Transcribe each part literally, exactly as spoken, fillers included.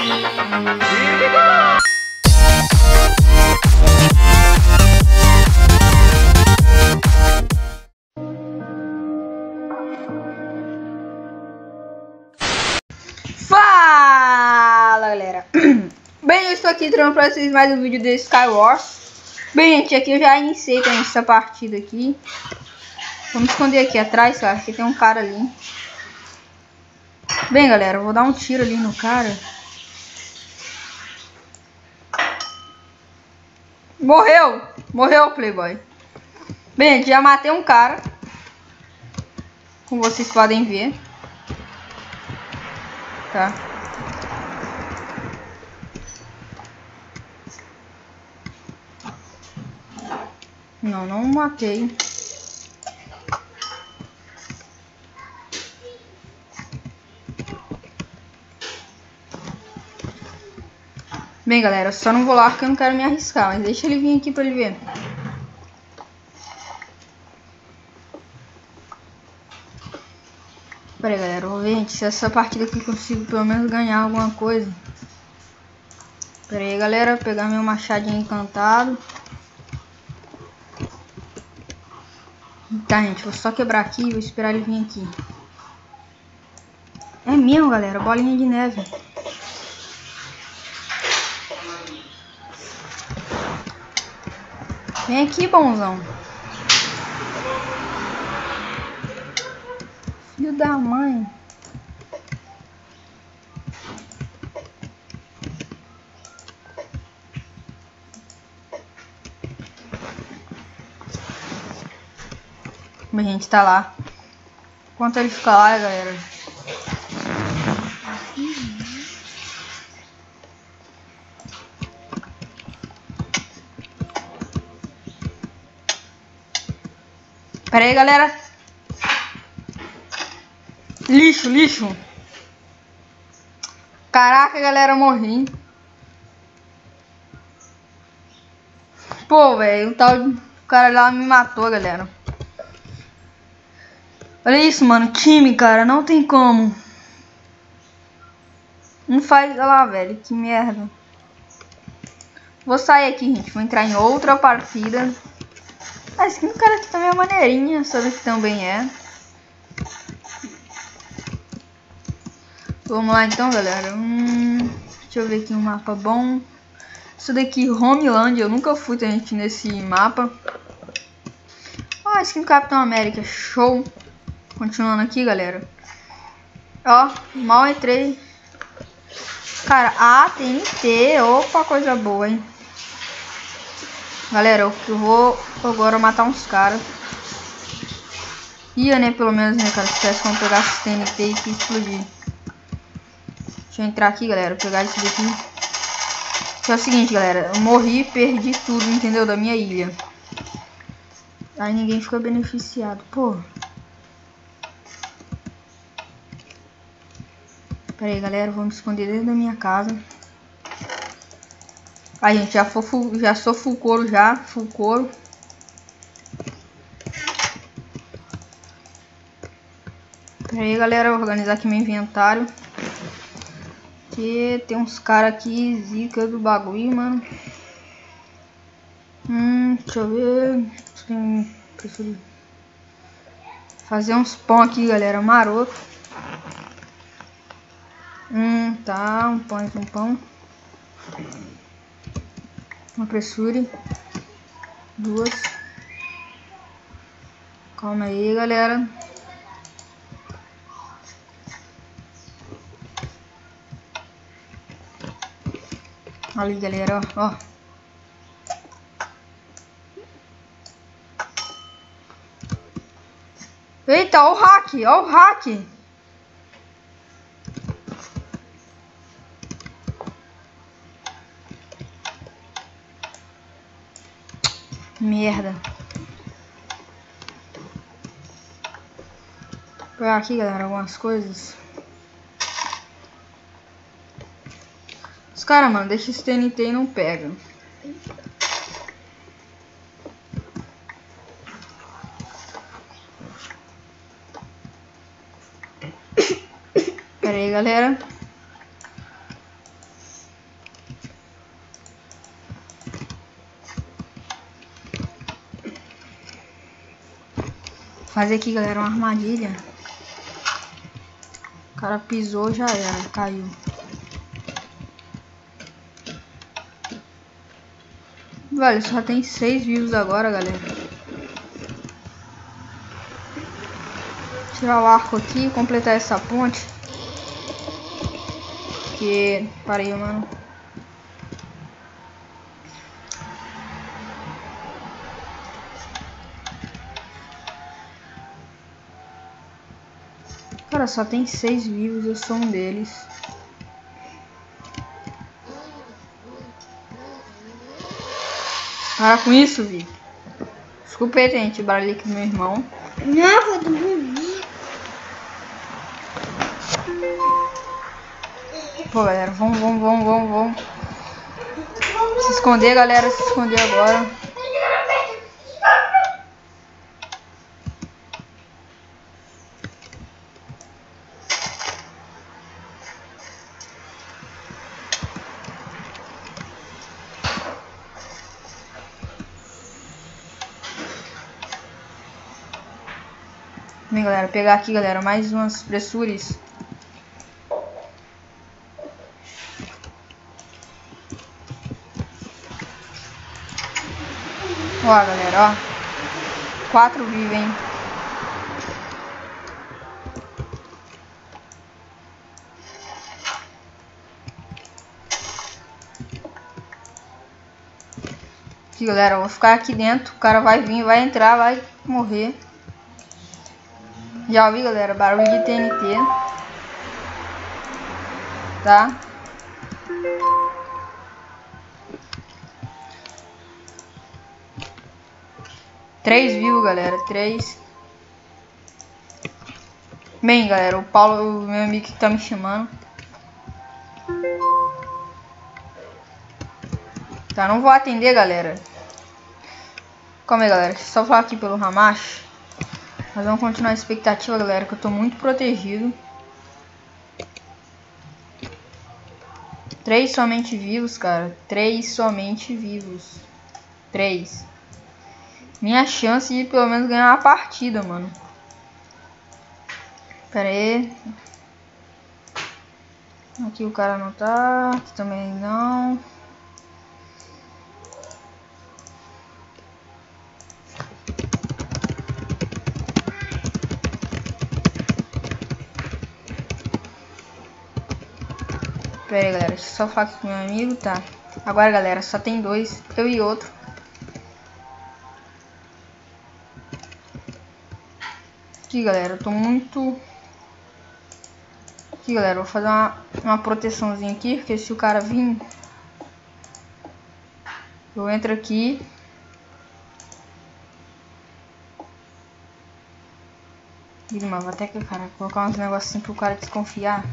Fala, galera. Bem, eu estou aqui trazendo para vocês mais um vídeo de Skywars. Bem, gente, aqui eu já iniciei com essa partida aqui. Vamos esconder aqui atrás, cara, porque tem um cara ali. Bem, galera, eu vou dar um tiro ali no cara. Morreu! Morreu, Playboy. Bem, gente, já matei um cara, como vocês podem ver. Tá. Não, não matei. Bem, galera, eu só não vou lá porque eu não quero me arriscar, mas deixa ele vir aqui pra ele ver. Pera aí, galera, vou ver, gente, se essa partida aqui eu consigo pelo menos ganhar alguma coisa. Pera aí, galera, vou pegar meu machadinho encantado. Tá, gente, vou só quebrar aqui e vou esperar ele vir aqui. É mesmo, galera, bolinha de neve. Vem aqui, bonzão. Filho da mãe. A gente tá lá. Enquanto ele fica lá, galera. Pera aí, galera. Lixo, lixo. Caraca, galera, eu morri. Pô, velho, o tal de cara lá me matou, galera. Olha isso, mano. Time, cara, não tem como. Não faz... Olha lá, velho, que merda. Vou sair aqui, gente. Vou entrar em outra partida. Ah, esse cara aqui também é maneirinha. Essa daqui também é. Vamos lá então, galera. Hum, deixa eu ver aqui um mapa bom. Isso daqui, Homeland. Eu nunca fui, gente, nesse mapa. Ó, oh, skin Capitão América. Show. Continuando aqui, galera. Ó, mal entrei. Cara, A T N T. Opa, coisa boa, hein. Galera, eu vou agora matar uns caras. Ia, né, pelo menos, né, cara. Se tivesse como pegar esse T N T e explodir. Deixa eu entrar aqui, galera. Pegar isso daqui. Isso é o seguinte, galera. Eu morri e perdi tudo, entendeu? Da minha ilha. Aí ninguém fica beneficiado. Pô. Pera aí, galera. Vou me esconder dentro da minha casa. Aí, gente. Já, for, já sou full couro já. Full couro. Pera aí, galera. Vou organizar aqui meu inventário. Que tem uns caras aqui, zica do bagulho, mano. Hum, deixa eu ver. Tem, prefiro fazer uns pão aqui, galera, maroto. Hum, tá, um pão, um pão. Uma pressure. Duas. Calma aí, galera. Ali, galera, ó, ó. Eita, ó o hack, ó o hack. Merda. Vou pegar aqui, galera, algumas coisas. Os caras, mano, deixa esse T N T e não pega. Pera aí, galera. Fazer aqui, galera, uma armadilha. O cara pisou, já era, caiu. Velho, só tem seis vivos agora, galera. Tirar o arco aqui, completar essa ponte. Que... Parei, mano. Cara, só tem seis vivos, eu sou um deles. Para com isso, Vi. Desculpa aí, gente, barulho aqui do meu irmão. Não, foi do bonito. Pô, galera, vamos, vamos, vamos, vamos, vamos. Se esconder, galera, se esconder agora. Vem, galera, pegar aqui, galera, mais umas pressures. Ó, galera, ó. Quatro vivos, hein. Aqui, galera, eu vou ficar aqui dentro. O cara vai vir, vai entrar, vai morrer. Já ouvi, galera, barulho de T N T. Tá? Três vivos, galera. Três. Bem, galera, o Paulo, o meu amigo que tá me chamando. Tá, não vou atender, galera. Calma aí, galera. Só falar aqui pelo Hamashi. Mas vamos continuar a expectativa, galera, que eu tô muito protegido. Três somente vivos, cara. Três somente vivos. Três. Minha chance de pelo menos ganhar uma partida, mano. Pera aí. Aqui o cara não tá. Aqui também não. Pera aí, galera, deixa eu só falar aqui com meu amigo, tá? Agora, galera, só tem dois, eu e outro. Aqui, galera, eu tô muito... Aqui, galera, eu vou fazer uma, uma proteçãozinha aqui, porque se o cara vir... Eu entro aqui. Ih, mas vou até que, cara, colocar uns negocinhos pro cara desconfiar.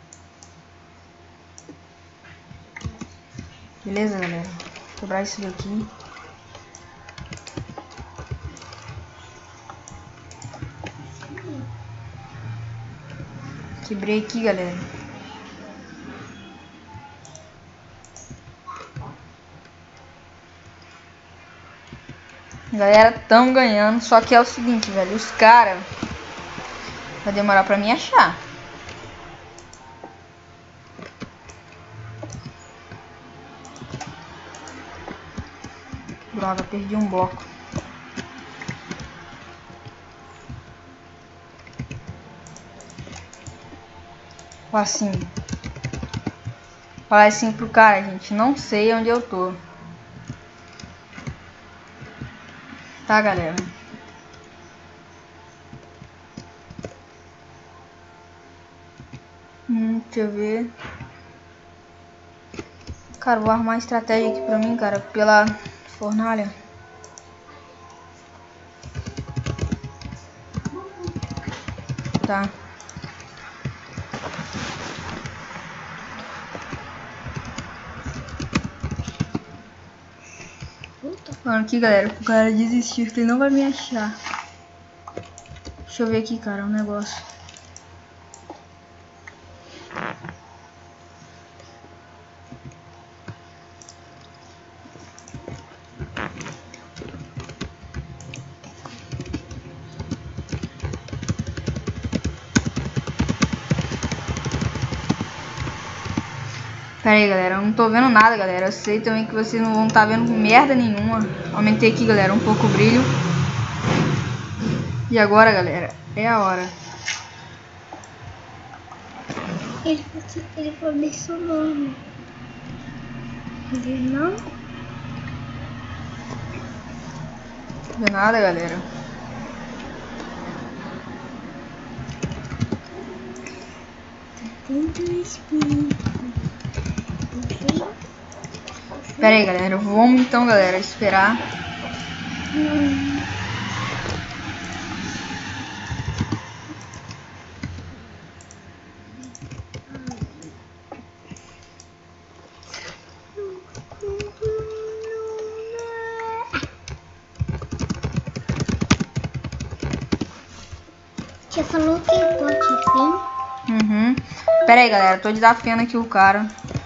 Beleza, galera? Vou quebrar isso daqui. Quebrei aqui, galera. Galera, tamo ganhando. Só que é o seguinte, velho. Os caras... Vai demorar pra me achar. Droga, perdi um bloco. Fala assim. Fala assim pro cara, gente. Não sei onde eu tô. Tá, galera? Hum, deixa eu ver. Cara, vou arrumar uma estratégia aqui pra mim, cara. Pela fornalha. Tá. Falando aqui, galera, o cara desistiu, que ele não vai me achar. Deixa eu ver aqui, cara, um negócio. Pera aí, galera, eu não tô vendo nada, galera. Eu sei também que vocês não vão estar vendo merda nenhuma. Aumentei aqui, galera, um pouco o brilho. E agora, galera, é a hora. Ele, ele foi bem sonoro. Não? Não vê nada, galera. Pera aí, galera. Vamos então, galera, esperar. Hum. Você falou que pode vir? Uhum. Pera aí, galera. Tô desafiando aqui o cara.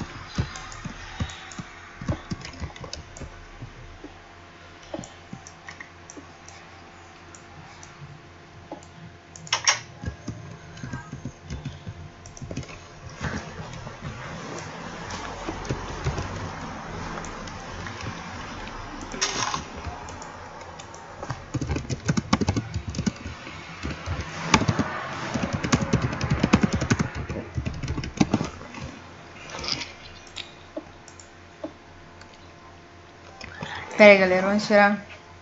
Pera aí, galera, vamos esperar.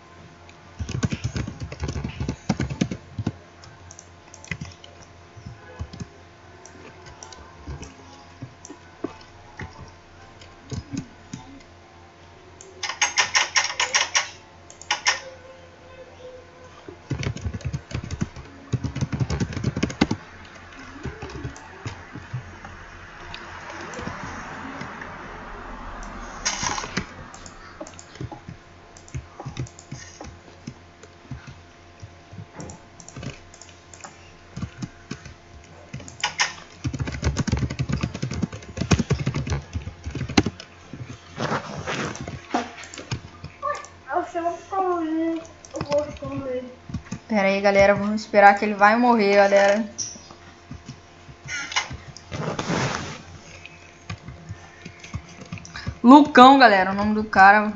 Pera aí, galera, vamos esperar que ele vai morrer, galera. Lucão, galera, o nome do cara.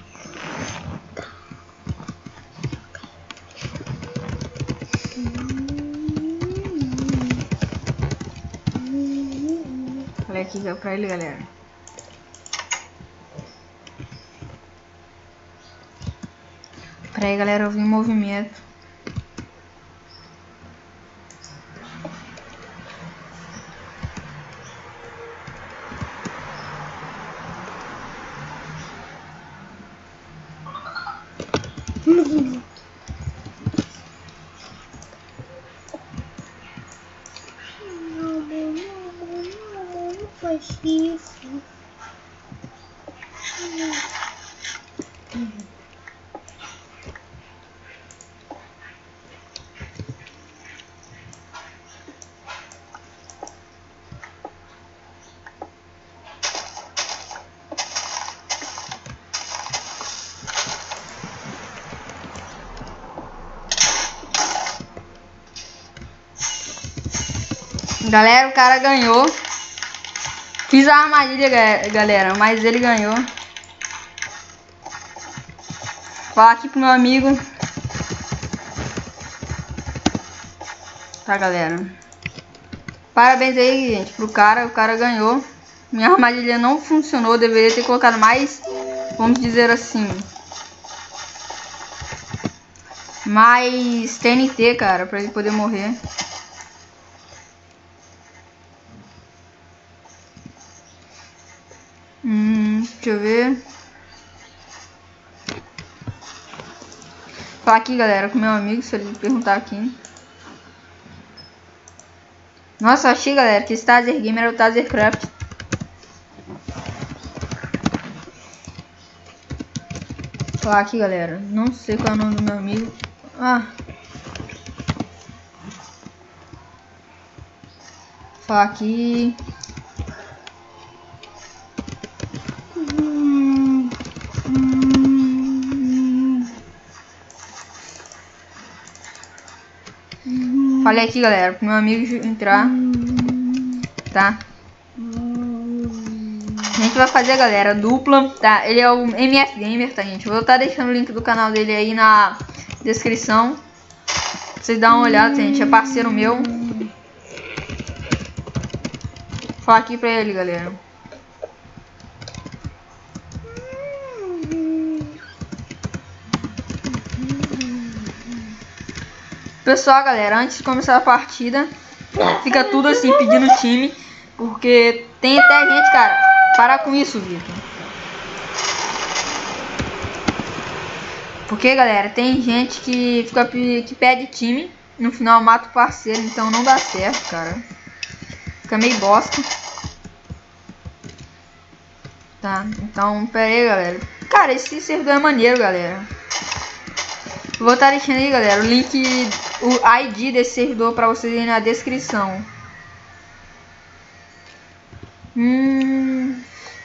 Olha aqui que é pra ele, galera. Pera aí, galera, eu vi em movimento. Faz isso. Galera, o cara ganhou. Fiz a armadilha, galera, mas ele ganhou. Falar aqui pro meu amigo. Tá, galera. Parabéns aí, gente, pro cara. O cara ganhou. Minha armadilha não funcionou. Deveria ter colocado mais, vamos dizer assim, mais T N T, cara, pra ele poder morrer. Hum, deixa eu ver. Falar aqui, galera, com meu amigo, se ele perguntar aqui. Nossa, achei, galera, que esse Taser Gamer é o Taser Craft. Falar aqui, galera, não sei qual é o nome do meu amigo. Ah. Falar aqui. Falei aqui, galera, pro meu amigo entrar, tá? A gente vai fazer, galera, dupla, tá? Ele é o M F Gamer, tá, gente? Vou estar deixando o link do canal dele aí na descrição. Vocês dão uma olhada, tá, gente? É parceiro meu. Vou falar aqui pra ele, galera. Pessoal, galera, antes de começar a partida, fica tudo assim, pedindo time. Porque tem até gente, cara. Para com isso, Vitor. Porque, galera, tem gente que fica que pede time, no final mata o parceiro, então não dá certo, cara. Fica meio bosta. Tá, então, pera aí, galera. Cara, esse servidor é maneiro, galera. Vou estar deixando aí, galera, o link, o I D desse servidor pra vocês aí na descrição. Hum...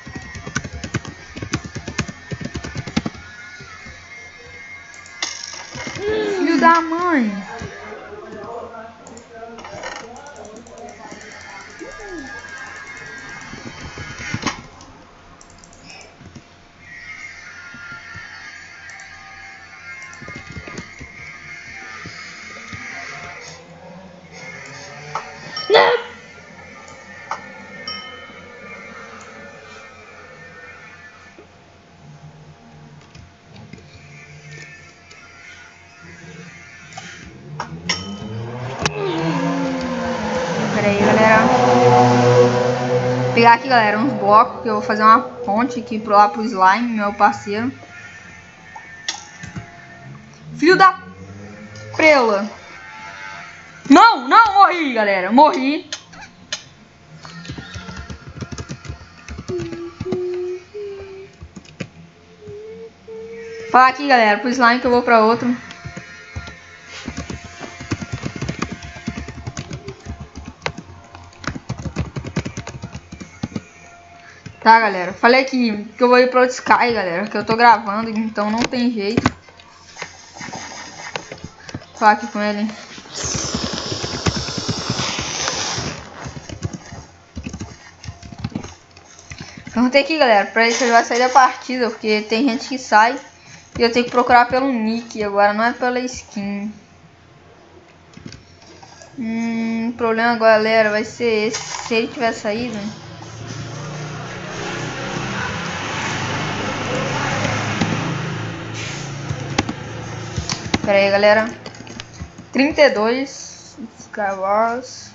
Filho da mãe. Não. Pera aí, galera. Vou pegar aqui, galera, uns blocos que eu vou fazer uma ponte aqui pro lá pro slime, meu parceiro. Filho da prela. Não, não, morri, galera. Morri. Falar aqui, galera, pro slime que eu vou pra outro. Tá, galera, falei aqui que eu vou ir pro outro Sky, galera, que eu tô gravando, então não tem jeito. Vou falar aqui com ele. Perguntei aqui, galera, pra ele se ele vai sair da partida, porque tem gente que sai e eu tenho que procurar pelo nick, agora não é pela skin. Hum, o problema, galera, vai ser esse, se ele tiver saído. Pera aí, galera. trinta e dois Skywars.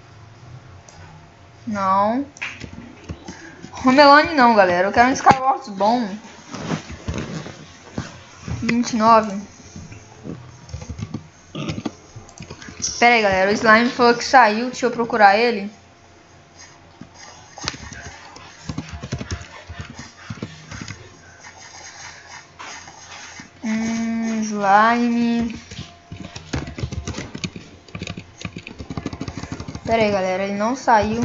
Não. Romelane não, galera. Eu quero um Skywars bom. vinte e nove. Pera aí, galera. O slime falou que saiu. Deixa eu procurar ele. Hum, slime. Pera aí, galera. Ele não saiu.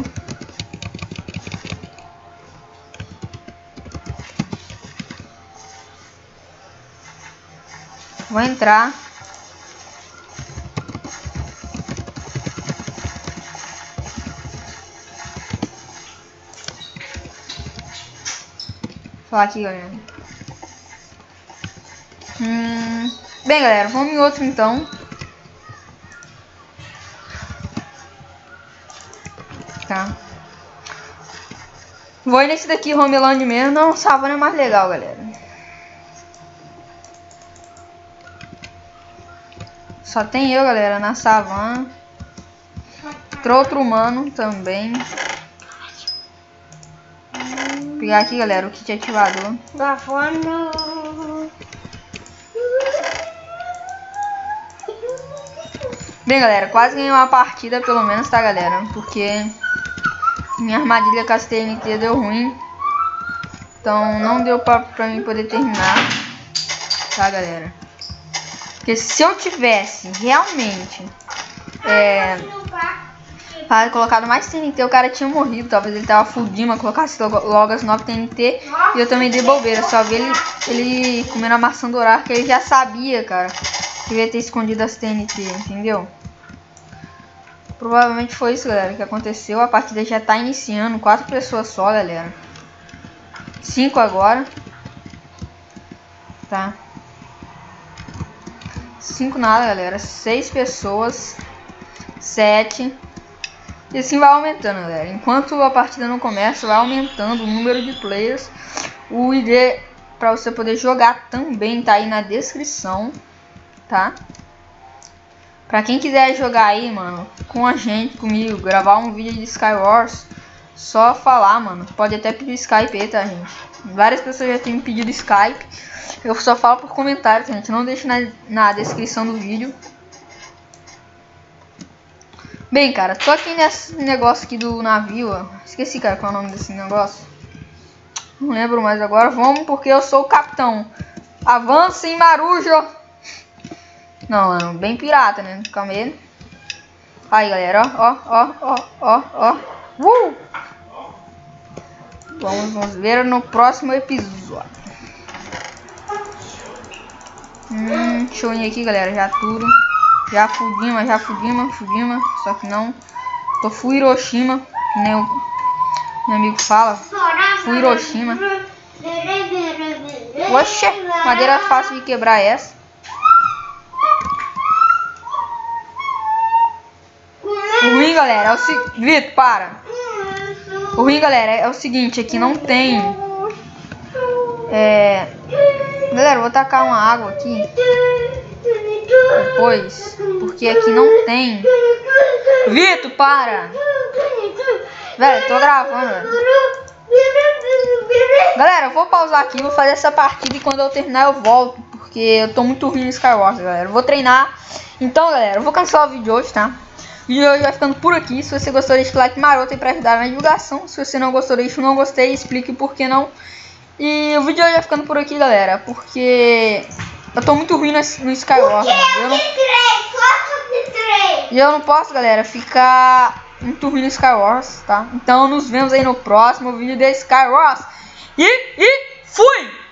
Vou entrar. Vou falar aqui, galera. Hum, bem, galera, vamos em outro então. Tá. Vou ir nesse daqui, Homeland mesmo. Não, Savana é mais legal, galera. Só tem eu, galera, na savana. Tem outro humano também. Vou pegar aqui, galera, o kit ativador. Savana. Bem, galera, quase ganhei uma partida, pelo menos, tá, galera? Porque minha armadilha com as T N T deu ruim. Então não deu pra, pra mim poder terminar. Tá, galera? Porque se eu tivesse realmente é, colocado mais T N T, o cara tinha morrido. Talvez ele tava fudindo, mas colocasse logo as nove T N T. E eu também dei bobeira. Só vi ele, ele comendo a maçã do horário, que ele já sabia, cara, que ia ter escondido as T N T, entendeu? Provavelmente foi isso, galera, que aconteceu. A partida já tá iniciando. Quatro pessoas só, galera. cinco agora. Tá. cinco nada, galera. seis pessoas. sete. E assim vai aumentando, galera. Enquanto a partida não começa, vai aumentando o número de players. O I D para você poder jogar também tá aí na descrição, tá? Pra quem quiser jogar aí, mano, com a gente, comigo, gravar um vídeo de Skywars, só falar, mano. Pode até pedir Skype aí, tá, gente? Várias pessoas já têm me pedido Skype. Eu só falo por comentário, tá, gente? Não deixe na, na descrição do vídeo. Bem, cara, tô aqui nesse negócio aqui do navio, ó. Esqueci, cara, qual é o nome desse negócio. Não lembro mais agora. Vamos, porque eu sou o capitão. Avancem, Marujo. Não, mano, bem pirata, né? Calma aí. Aí, galera, ó, ó, ó, ó, ó. Uh! Vamos, vamos ver no próximo episódio. Hum, deixa eu ir aqui, galera. Já tudo. Já fudimos, já fudimos, fudimos. Só que não. Tô fui Hiroshima. Que nem o meu amigo fala. Fui Hiroshima. Oxe, madeira fácil de quebrar essa. O ruim, galera, é o seguinte. Vitor, para. O ruim, galera, é o seguinte. Aqui não tem. É. Galera, eu vou tacar uma água aqui. Depois. Porque aqui não tem. Vitor, para. Velho, tô gravando, velho. Galera, eu vou pausar aqui. Vou fazer essa partida e quando eu terminar eu volto. Porque eu tô muito ruim no Skywars, galera. Eu vou treinar. Então, galera, eu vou cancelar o vídeo de hoje, tá? O vídeo de hoje vai ficando por aqui. Se você gostou, deixa o like maroto aí pra ajudar na divulgação. Se você não gostou, deixa o não gostei. Explique por que não. E o vídeo de hoje vai ficando por aqui, galera. Porque eu tô muito ruim no, no Skywars. Eu não... E eu não posso, galera, ficar muito ruim no Skywars, tá? Então nos vemos aí no próximo vídeo de Skywars. E, e fui!